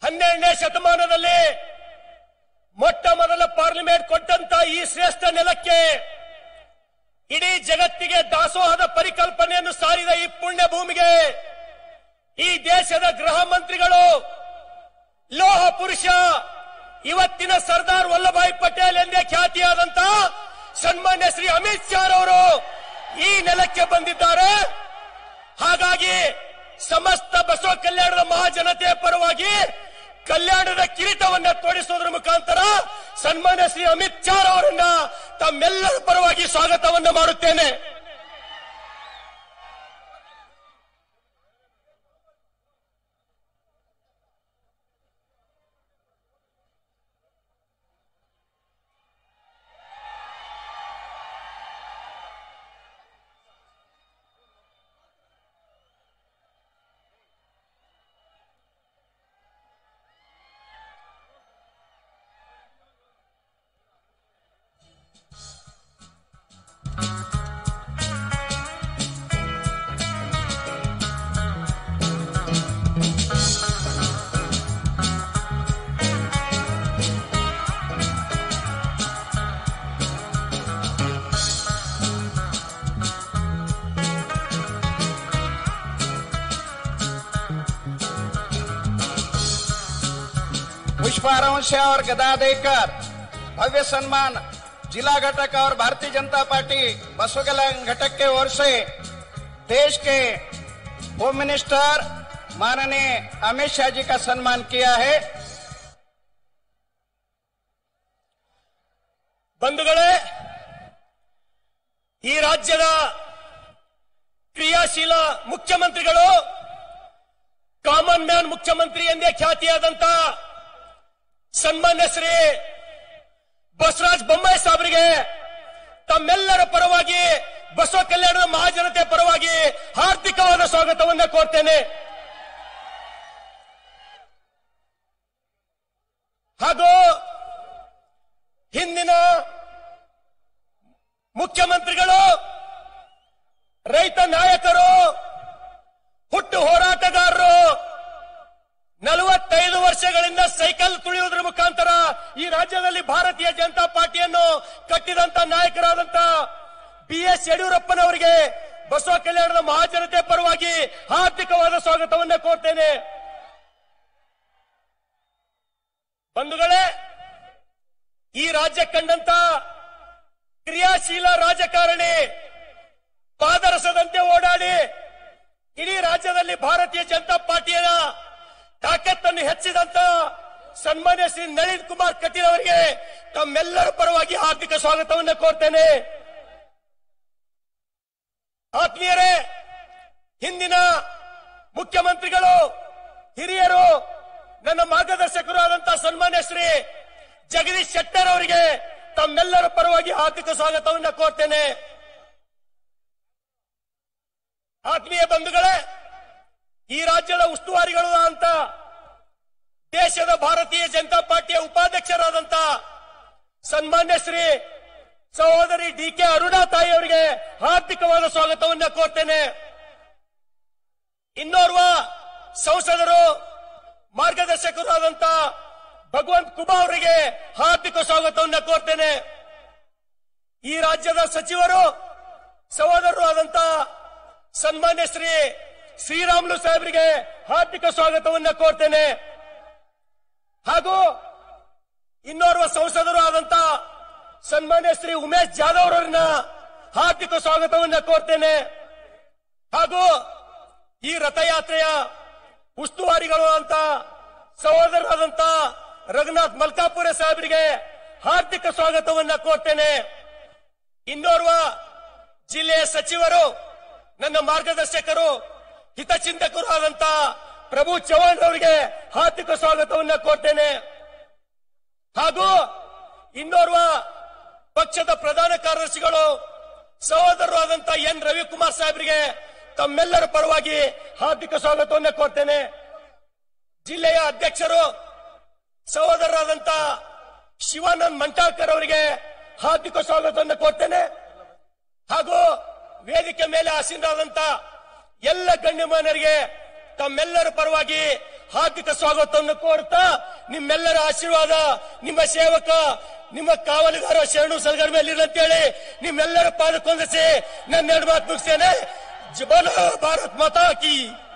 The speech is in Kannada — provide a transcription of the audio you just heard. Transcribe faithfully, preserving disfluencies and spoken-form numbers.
ಹನ್ನೆರಡನೇ ಶತಮಾನದಲ್ಲಿ ಮೊಟ್ಟ ಮೊದಲ ಪಾರ್ಲಿಮೆಂಟ್ ಕೊಟ್ಟಂತ ಈ ಶ್ರೇಷ್ಠ ನೆಲಕ್ಕೆ ಇಡೀ ಜಗತ್ತಿಗೆ ದಾಸೋಹದ ಪರಿಕಲ್ಪನೆಯನ್ನು ಸಾರಿದ ಈ ಪುಣ್ಯ ಭೂಮಿಗೆ ಈ ದೇಶದ ಗೃಹ ಮಂತ್ರಿಗಳು, ಲೋಹ ಪುರುಷ, ಇವತ್ತಿನ ಸರ್ದಾರ್ ವಲ್ಲಭಾಯ್ ಪಟೇಲ್ ಎಂದೇ ಖ್ಯಾತಿಯಾದಂತ ಸನ್ಮಾನ್ಯ ಶ್ರೀ ಅಮಿತ್ ಶಾ ಅವರು ಈ ನೆಲಕ್ಕೆ ಬಂದಿದ್ದಾರೆ. ಹಾಗಾಗಿ ಸಮಸ್ತ ಬಸವ ಕಲ್ಯಾಣದ ಮಹಾಜನತೆಯ ಪರವಾಗಿ ಕಲ್ಯಾಣದ ಕಿರೀಟವನ್ನ ತೊಡಿಸುವುದರ ಮುಖಾಂತರ ಸನ್ಮಾನ್ಯ ಶ್ರೀ ಅಮಿತ್ ಶಾ ಅವರನ್ನ ತಮ್ಮೆಲ್ಲರ ಪರವಾಗಿ ಸ್ವಾಗತವನ್ನ ಮಾಡುತ್ತೇನೆ. पुष्पारंश और गदा देकर भव्य सम्मान जिला घटक और भारतीय जनता पार्टी बसव कल्याण घटक के ओर से देश के होम मिनिस्टर माननीय अमित शाह जी का सम्मान किया है. ಬಂಧುಗಳೇ, ಈ ರಾಜ್ಯದ ಕ್ರಿಯಾಶೀಲ ಮುಖ್ಯಮಂತ್ರಿಗಳು, ಕಾಮನ್ ಮ್ಯಾನ್ ಮುಖ್ಯಮಂತ್ರಿ ಎಂದೇ ಖ್ಯಾತಿಯಾದಂತ ಸನ್ಮಾನ್ಯ ಶ್ರೀ ಬಸವರಾಜ ಬೊಮ್ಮಾಯಿ ಸಾಹೇಬರಿಗೆ ತಮ್ಮೆಲ್ಲರ ಪರವಾಗಿ, ಬಸವ ಕಲ್ಯಾಣದ ಮಹಾಜನತೆ ಪರವಾಗಿ ಹಾರ್ದಿಕವಾದ ಸ್ವಾಗತವನ್ನ ಕೋರ್ತೇನೆ. ಹಾಗೂ ಹಿಂದಿನ ಮುಖ್ಯಮಂತ್ರಿಗಳು, ರೈತ ನಾಯಕರು, ಹುಟ್ಟು ಹೋರಾಟಗಾರರು, ನಲವತ್ತೈದು ವರ್ಷಗಳಿಂದ ಸೈಕಲ್ ತುಳಿಯುವುದರ ಮುಖಾಂತರ ಈ ರಾಜ್ಯದಲ್ಲಿ ಭಾರತೀಯ ಜನತಾ ಪಾರ್ಟಿಯನ್ನು ಕಟ್ಟಿದಂತ ನಾಯಕರಾದಂತ ಬಿ ಎಸ್ ಯಡಿಯೂರಪ್ಪನವರಿಗೆ ಬಸವ ಕಲ್ಯಾಣದ ಮಹಾಜನತೆ ಪರವಾಗಿ ಹಾರ್ದಿಕವಾದ ಸ್ವಾಗತವನ್ನ ಕೋರ್ತೇನೆ. ಬಂಧುಗಳೇ, ಈ ರಾಜ್ಯ ಕಂಡಂತ ಕ್ರಿಯಾಶೀಲ ರಾಜಕಾರಣಿ, ಪಾದರಸದಂತೆ ಓಡಾಡಿ ಇಡೀ ರಾಜ್ಯದಲ್ಲಿ ಭಾರತೀಯ ಜನತಾ ಪಾರ್ಟಿಯ ತಾಕತ್ತನ್ನು ಹೆಚ್ಚಿದಂತ ಸನ್ಮಾನ್ಯ ಶ್ರೀ ನಳಿನ್ ಕುಮಾರ್ ಕಟೀಲ್ ಅವರಿಗೆ ತಮ್ಮೆಲ್ಲರ ಪರವಾಗಿ ಹಾರ್ದಿಕ ಸ್ವಾಗತವನ್ನು ಕೋರ್ತೇನೆ. ಆತ್ಮೀಯರೇ, ಹಿಂದಿನ ಮುಖ್ಯಮಂತ್ರಿಗಳು, ಹಿರಿಯರು, ನನ್ನ ಮಾರ್ಗದರ್ಶಕರು ಆದಂತಹ ಸನ್ಮಾನ್ಯ ಶ್ರೀ ಜಗದೀಶ್ ಶೆಟ್ಟರ್ ಅವರಿಗೆ ತಮ್ಮೆಲ್ಲರ ಪರವಾಗಿ ಹಾರ್ದಿಕ ಸ್ವಾಗತವನ್ನು ಕೋರ್ತೇನೆ. ಆತ್ಮೀಯ ಬಂಧುಗಳೇ, ಈ ರಾಜ್ಯದ ಉಸ್ತುವಾರಿಗಳು ಅಂತ ದೇಶದ ಭಾರತೀಯ ಜನತಾ ಪಾರ್ಟಿಯ ಉಪಾಧ್ಯಕ್ಷರಾದಂತ ಸನ್ಮಾನ್ಯ ಶ್ರೀ ಸಹೋದರಿ ಡಿ ಕೆ ಅರುಣಾ ತಾಯಿ ಅವರಿಗೆ ಹಾರ್ದಿಕವಾದ ಸ್ವಾಗತವನ್ನ ಕೋರ್ತೇನೆ. ಇನ್ನೋರ್ವ ಸಂಸದರು, ಮಾರ್ಗದರ್ಶಕರು ಆದಂತ ಭಗವಂತ ಕುಬಾ ಅವರಿಗೆ ಹಾರ್ದಿಕ ಸ್ವಾಗತವನ್ನ ಕೋರ್ತೇನೆ. ಈ ರಾಜ್ಯದ ಸಚಿವರು, ಸಹೋದರರು ಆದಂತ ಸನ್ಮಾನ್ಯ ಶ್ರೀ ಶ್ರೀರಾಮುಲು ಸಾಹೇಬರಿಗೆ ಹಾರ್ದಿಕ ಸ್ವಾಗತವನ್ನ ಕೋರ್ತೇನೆ. ಹಾಗೂ ಇನ್ನೋರ್ವ ಸಂಸದರು ಆದಂತ ಸನ್ಮಾನ್ಯ ಶ್ರೀ ಉಮೇಶ್ ಜಾಧವ್ ಅವರನ್ನ ಹಾರ್ದಿಕ ಸ್ವಾಗತವನ್ನ ಕೋರ್ತೇನೆ. ಹಾಗೂ ಈ ರಥಯಾತ್ರೆಯ ಉಸ್ತುವಾರಿಗಳು ಅಂತ ಸಹೋದರರಾದಂತ ರಘುನಾಥ್ ಮಲ್ಕಾಪುರ ಸಾಹೇಬರಿಗೆ ಹಾರ್ದಿಕ ಸ್ವಾಗತವನ್ನ ಕೋರ್ತೇನೆ. ಇನ್ನೋರ್ವ ಜಿಲ್ಲೆಯ ಸಚಿವರು, ನನ್ನ ಮಾರ್ಗದರ್ಶಕರು, ಹಿತಚಿಂತಕರು ಆದಂತ ಪ್ರಭು ಚವ್ಹಾಣ್ ಅವರಿಗೆ ಹಾರ್ದಿಕ ಸ್ವಾಗತವನ್ನ ಕೋರ್ತೇನೆ. ಹಾಗೂ ಇನ್ನೋರ್ವ ಪಕ್ಷದ ಪ್ರಧಾನ ಕಾರ್ಯದರ್ಶಿಗಳು, ಸಹೋದರರು ಆದಂತ ಎನ್ ರವಿಕುಮಾರ್ ಸಾಹೇಬರಿಗೆ ತಮ್ಮೆಲ್ಲರ ಪರವಾಗಿ ಹಾರ್ದಿಕ ಸ್ವಾಗತವನ್ನ ಕೋರ್ತೇನೆ. ಜಿಲ್ಲೆಯ ಅಧ್ಯಕ್ಷರು, ಸಹೋದರರಾದಂತ ಶಿವಾನಂದ್ ಮಂಟಾಳ್ಕರ್ ಅವರಿಗೆ ಹಾರ್ದಿಕ ಸ್ವಾಗತವನ್ನು ಕೋರ್ತೇನೆ. ಹಾಗೂ ವೇದಿಕೆ ಮೇಲೆ ಆಸೀನರಾದಂತ ಎಲ್ಲ ಗಣ್ಯಮಾನ್ಯರಿಗೆ ತಮ್ಮೆಲ್ಲರ ಪರವಾಗಿ ಹಾರ್ದಿಕ ಸ್ವಾಗತವನ್ನು ಕೋರುತ್ತಾ ನಿಮ್ಮೆಲ್ಲರ ಆಶೀರ್ವಾದ ನಿಮ್ಮ ಸೇವಕ ನಿಮ್ಮ ಕಾವಲುಗಾರ ಶರಣು ಸಲಗರ ಮೇಲೆ ಅಂತೇಳಿ ನಿಮ್ಮೆಲ್ಲರ ಪಾದಕ್ಕೊಂದಿಸಿ ನನ್ನ ಎರಡು ಮಾತು ಮುಗಿಸ್ತೇನೆ. ಜೈ ಭಾರತ್ ಮಾತಾ ಕಿ.